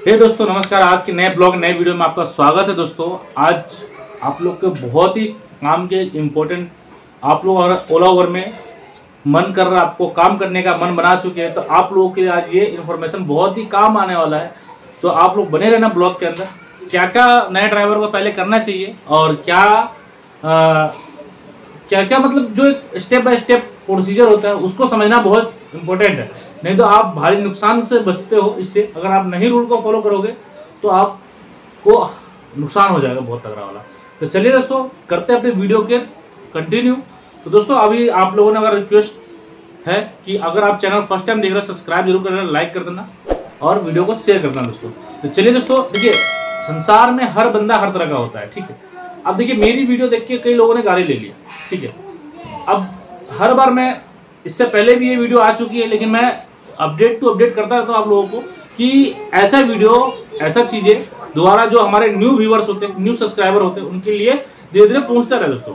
हे दोस्तों नमस्कार। आज के नए ब्लॉग नए वीडियो में आपका स्वागत है। दोस्तों आज आप लोग के बहुत ही काम के इम्पोर्टेंट, आप लोग अगर ओला उबर में मन कर रहा है, आपको काम करने का मन बना चुके हैं, तो आप लोगों के लिए आज ये इन्फॉर्मेशन बहुत ही काम आने वाला है। तो आप लोग बने रहना ब्लॉग के अंदर। क्या क्या नए ड्राइवर को पहले करना चाहिए और क्या क्या मतलब जो एक स्टेप बाय स्टेप प्रोसीजर होता है उसको समझना बहुत इंपॉर्टेंट है। नहीं तो आप भारी नुकसान से बचते हो इससे। अगर आप नहीं रूल को फॉलो करोगे तो आपको नुकसान हो जाएगा बहुत तगड़ा वाला। तो चलिए दोस्तों करते हैं अपने वीडियो के कंटिन्यू। तो दोस्तों अभी आप लोगों ने अगर रिक्वेस्ट है कि अगर आप चैनल फर्स्ट टाइम देख रहे हो सब्सक्राइब जरूर कर देना, लाइक कर देना और वीडियो को शेयर कर देना दोस्तों। तो चलिए दोस्तों, देखिए संसार में हर बंदा हर तरह का होता है, ठीक है। अब देखिए मेरी वीडियो देख के कई लोगों ने गाड़ी ले लिया, ठीक है। अब हर बार मैं, इससे पहले भी ये वीडियो आ चुकी है, लेकिन मैं अपडेट टू अपडेट करता रहता हूँ आप लोगों को कि ऐसा वीडियो ऐसा चीजें दोबारा जो हमारे न्यू व्यूअर्स होते हैं, न्यू सब्सक्राइबर होते हैं, उनके लिए धीरे धीरे पहुंचता रहे दोस्तों।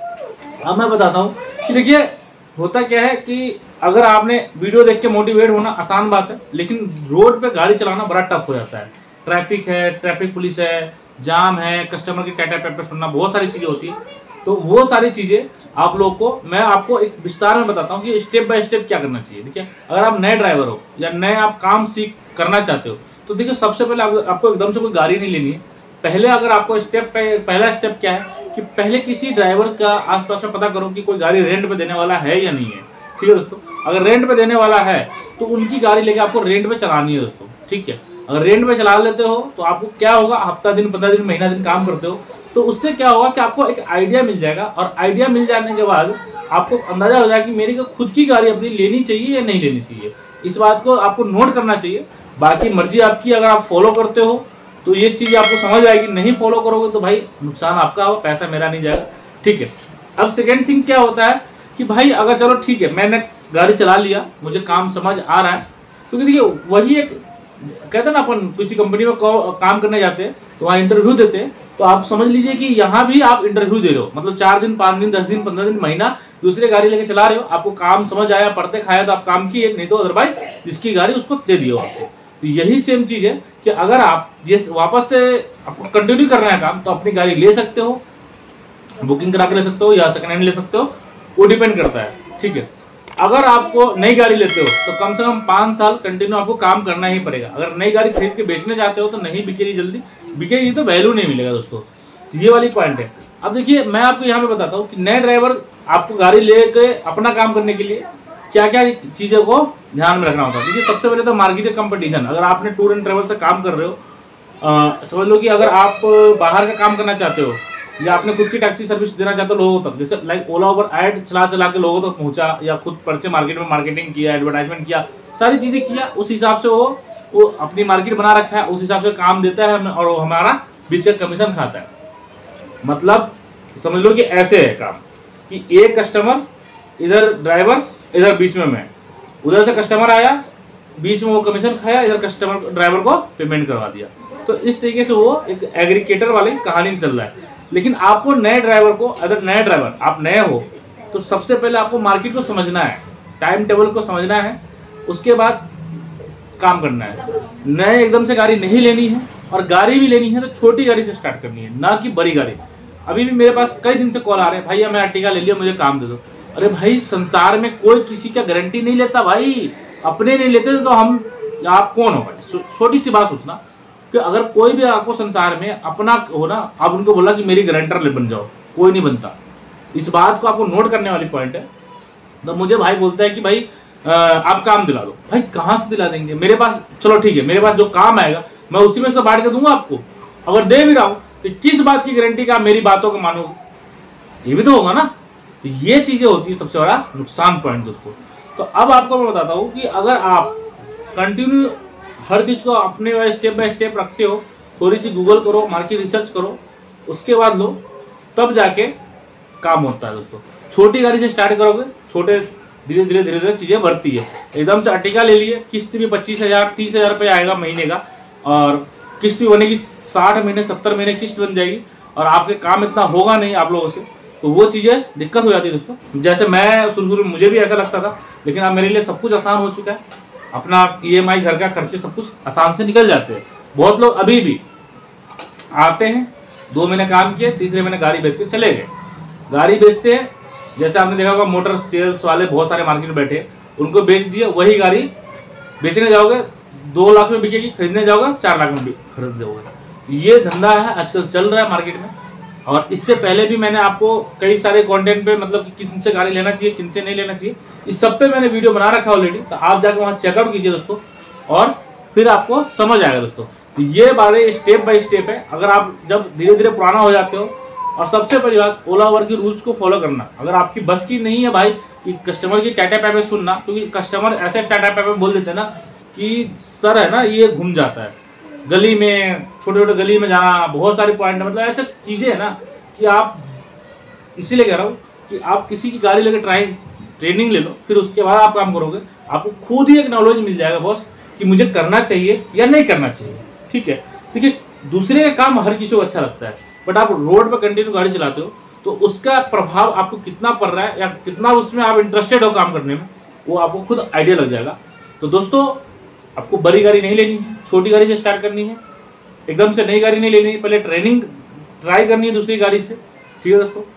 अब मैं बताता हूँ कि देखिए होता क्या है कि अगर आपने वीडियो देख के मोटिवेट होना आसान बात है, लेकिन रोड पे गाड़ी चलाना बड़ा टफ हो जाता है। ट्रैफिक है, ट्रैफिक पुलिस है, जाम है, कस्टमर की टाटा पैप सुनना, बहुत सारी चीजें होती है। तो वो सारी चीजें आप लोग को मैं आपको एक विस्तार में बताता हूँ कि स्टेप बाय स्टेप क्या करना चाहिए। देखिए अगर आप नए ड्राइवर हो या नए आप काम सीख करना चाहते हो तो देखिए सबसे पहले आपको एकदम से कोई गाड़ी नहीं लेनी है। पहले अगर आपको पहला स्टेप क्या है कि पहले किसी ड्राइवर का आसपास में पता करो कि कोई गाड़ी रेंट पे देने वाला है या नहीं है, ठीक है दोस्तों। अगर रेंट पे देने वाला है तो उनकी गाड़ी लेके आपको रेंट पे चलानी है दोस्तों, ठीक है। अगर रेंट पे चला लेते हो तो आपको क्या होगा, हफ्ता दिन 15 दिन महीना दिन काम करते हो तो उससे क्या होगा कि आपको एक आइडिया मिल जाएगा। और आइडिया मिल जाने के बाद आपको अंदाजा हो जाएगा कि मेरी खुद की गाड़ी अपनी लेनी चाहिए या नहीं लेनी चाहिए। इस बात को आपको नोट करना चाहिए। बाकी मर्जी आपकी, अगर आप फॉलो करते हो तो ये चीज आपको समझ आएगी, नहीं फॉलो करोगे तो भाई नुकसान आपका हो, पैसा मेरा नहीं जाएगा, ठीक है। अब सेकेंड थिंग क्या होता है कि भाई अगर चलो ठीक है मैंने गाड़ी चला लिया, मुझे काम समझ आ रहा है, क्योंकि देखिए वही एक कहते हैं ना, अपन किसी कंपनी में काम करने जाते हैं तो वहाँ इंटरव्यू देते हैं, तो आप समझ लीजिए कि यहाँ भी आप इंटरव्यू दे रहे हो। मतलब 4 दिन 5 दिन 10 दिन 15 दिन महीना दूसरी गाड़ी लेके चला रहे हो, आपको काम समझ आया, पढ़ते खाया तो आप काम किए, नहीं तो अदरवाइज जिसकी गाड़ी उसको दे दियो आपसे। तो यही सेम चीज है कि अगर आप ये वापस से आपको कंटिन्यू करना है काम तो अपनी गाड़ी ले सकते हो, बुकिंग करा के ले सकते हो या सेकंड हैंड ले सकते हो, वो डिपेंड करता है, ठीक है। अगर आपको नई गाड़ी लेते हो तो कम से कम 5 साल कंटिन्यू आपको काम करना ही पड़ेगा। अगर नई गाड़ी खरीद के बेचने चाहते हो तो नहीं बिकेगी, जल्दी बिकेगी तो वैल्यू नहीं मिलेगा दोस्तों। ये वाली पॉइंट है। अब देखिए मैं आपको यहाँ पे बताता हूँ कि नए ड्राइवर आपको गाड़ी लेके अपना काम करने के लिए क्या क्या चीजों को ध्यान में रखना होता है। देखिए सबसे पहले तो मार्केट कंपटीशन। अगर आपने टूर एंड ट्रेवल से काम कर रहे हो, समझ लो कि अगर आप बाहर का काम करना चाहते हो या आपने खुद की टैक्सी सर्विस देना चाहते हो लोगों तक, जैसे लाइक ओला उबर ऐड चला के लोगों तक पहुंचा, या खुद पर्चे मार्केट में मार्केटिंग किया, एडवर्टाइजमेंट किया, सारी चीजें किया, उस हिसाब से वो अपनी मार्केट बना रखा है, उस हिसाब से काम देता है और वो हमारा बीच का कमीशन खाता है। मतलब समझ लो कि ऐसे है काम कि एक कस्टमर, इधर ड्राइवर, इधर बीच में मैं, उधर से कस्टमर आया, बीच में वो कमीशन खाया, इधर कस्टमर ड्राइवर को पेमेंट करवा दिया। तो इस तरीके से वो एक एग्रीगेटर वाली कहानी चल रहा है। लेकिन आपको नए ड्राइवर को, अगर नए ड्राइवर आप नए हो तो सबसे पहले आपको मार्केट को समझना है, टाइम टेबल को समझना है, उसके बाद काम करना है। नए एकदम से गाड़ी नहीं लेनी है, और गाड़ी भी लेनी है तो छोटी गाड़ी से स्टार्ट करनी है, ना कि बड़ी गाड़ी। अभी भी मेरे पास कई दिन से कॉल आ रहे हैं, भैया मैं अर्टिगा ले लिया, मुझे काम दे दो। अरे भाई संसार में कोई किसी का गारंटी नहीं लेता भाई, अपने नहीं लेते तो हम आप कौन हो भाई। छोटी सी बात सोचना कि अगर कोई भी आपको संसार में अपना हो ना, आप उनको बोला कि मेरी गारंटर बन जाओ, कोई नहीं बनता। इस बात को आपको नोट करने वाली पॉइंट है। तो मुझे भाई बोलता है कि भाई आप काम दिला दो। भाई कहाँ से दिला देंगे, मेरे पास चलो ठीक है, मेरे पास जो काम आएगा मैं उसी में से बांट के दूंगा आपको। अगर दे भी रहा हूं तो किस बात की गारंटी का मेरी बातों को मानोगे, ये भी तो होगा ना। तो ये चीजें होती है सबसे बड़ा नुकसान पॉइंट दोस्तों। तो अब आपको मैं बताता हूँ कि अगर आप कंटिन्यू हर चीज को अपने स्टेप बाय स्टेप रखते हो, थोड़ी सी गूगल करो, मार्केट रिसर्च करो, उसके बाद लो, तब जाके काम होता है दोस्तों। छोटी गाड़ी से स्टार्ट करोगे, छोटे धीरे धीरे चीजें बढ़ती है। एकदम से अर्टिगा ले लिए, किस्त भी 25,000 30,000 रुपये आएगा महीने का, और किस्त भी बनेगी 60 महीने 70 महीने किस्त बन जाएगी, और आपके काम इतना होगा नहीं आप लोगों से, तो वो चीजें दिक्कत हो जाती है दोस्तों। जैसे मैं शुरू में मुझे भी ऐसा लगता था, लेकिन अब मेरे लिए सब कुछ आसान हो चुका है। अपना EMI, घर का खर्चे सब कुछ आसान से निकल जाते हैं। बहुत लोग अभी भी आते हैं, 2 महीने काम किए, तीसरे महीने गाड़ी बेच के चले गए। गाड़ी बेचते हैं, जैसे आपने देखा होगा मोटर सेल्स वाले बहुत सारे मार्केट में बैठे, उनको बेच दिया, वही गाड़ी बेचने जाओगे 2 लाख में बिकेगी, खरीदने जाओगे 4 लाख में खरीद जाओगे। ये धंधा है आजकल चल रहा है मार्केट में। और इससे पहले भी मैंने आपको कई सारे कंटेंट पे मतलब कि किन से गाड़ी लेना चाहिए, किन से नहीं लेना चाहिए, इस सब पे मैंने वीडियो बना रखा ऑलरेडी, तो आप जाकर वहाँ चेकआउट कीजिए दोस्तों, और फिर आपको समझ आएगा दोस्तों। तो ये बारे स्टेप बाय स्टेप है। अगर आप जब धीरे धीरे पुराना हो जाते हो, और सबसे बड़ी बात ओला उबर की रूल्स को फॉलो करना। अगर आपकी बस की नहीं है भाई कि कस्टमर की टाटा पैपे सुनना, क्योंकि कस्टमर ऐसे टाटा पैपे बोल देते हैं ना कि सर है ना ये घूम जाता है गली में, छोटे छोटे गली में जाना, बहुत सारे पॉइंट, मतलब ऐसे चीजें है ना कि आप, इसीलिए कह रहा हूँ कि आप किसी की गाड़ी लेकर ट्रेनिंग ले लो, फिर उसके बाद आप काम करोगे, आपको खुद ही एक नॉलेज मिल जाएगा बॉस कि मुझे करना चाहिए या नहीं करना चाहिए। ठीक है, देखिए दूसरे का काम हर किसी को अच्छा लगता है, बट आप रोड पर कंटिन्यू गाड़ी चलाते हो तो उसका प्रभाव आपको कितना पड़ रहा है या कितना उसमें आप इंटरेस्टेड हो काम करने में, वो आपको खुद आइडिया लग जाएगा। तो दोस्तों आपको बड़ी गाड़ी नहीं लेनी है, छोटी गाड़ी से स्टार्ट करनी है, एकदम से नई गाड़ी नहीं लेनी है, पहले ट्रेनिंग ट्राई करनी है दूसरी गाड़ी से। ठीक है दोस्तों,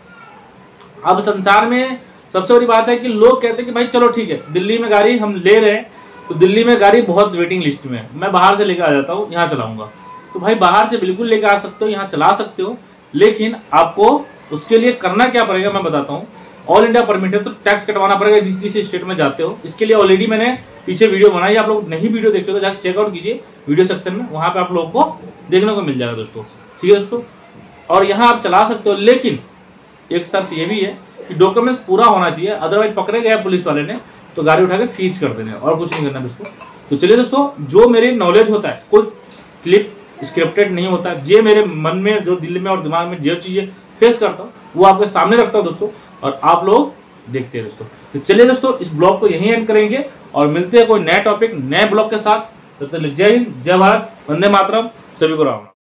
अब संसार में सबसे बड़ी बात है कि लोग कहते हैं कि भाई चलो ठीक है दिल्ली में गाड़ी हम ले रहे हैं, तो दिल्ली में गाड़ी बहुत वेटिंग लिस्ट में है, मैं बाहर से लेकर आ जाता हूँ, यहाँ चलाऊंगा। तो भाई बाहर से बिल्कुल लेकर आ सकते हो, यहाँ चला सकते हो, लेकिन आपको उसके लिए करना क्या पड़ेगा मैं बताता हूँ। ऑल इंडिया परमिट है तो टैक्स कटवाना पड़ेगा जिस जिस स्टेट में जाते हो। इसके लिए ऑलरेडी मैंने पीछे वीडियो बनाई, आप लोग नहीं वीडियो देखे तो जाकर चेकआउट कीजिए वीडियो सेक्शन में, वहां पे आप लोगों को देखने को मिल जाएगा दोस्तों। ठीक है दोस्तों, और यहाँ आप चला सकते हो, लेकिन एक शर्त ये भी है कि डॉक्यूमेंट्स पूरा होना चाहिए, अदरवाइज पकड़े गए पुलिस वाले ने तो गाड़ी उठा के फ्रीज कर देने, और कुछ नहीं करना दोस्तों। तो चलिए दोस्तों, जो मेरी नॉलेज होता है कोई क्लिप स्क्रिप्टेड नहीं होता, जे मेरे मन में जो दिल में और दिमाग में जो चीजें फेस करता हूँ वो आपके सामने रखता हूँ दोस्तों, और आप लोग देखते हैं दोस्तों। तो चलिए दोस्तों, इस ब्लॉग को यहीं एंड करेंगे और मिलते हैं कोई नए टॉपिक नए ब्लॉग के साथ। तो जय हिंद, जय भारत, वंदे मातरम, सभी को राम।